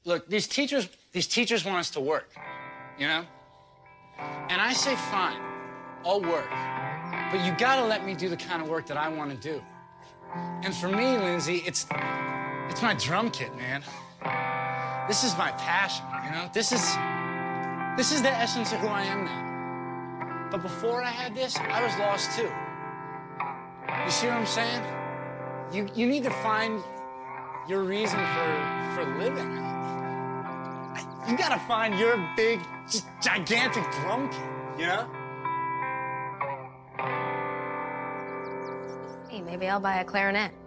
Look, these teachers want us to work, you know? And I say, fine, I'll work. But you gotta let me do the kind of work that I want to do. And for me, Lindsay, it's my drum kit, man. This is my passion, you know? This is the essence of who I am now. But before I had this, I was lost too. You see what I'm saying? You need to find your reason for living. You gotta find your big, just gigantic drum kit, you know? Hey, maybe I'll buy a clarinet.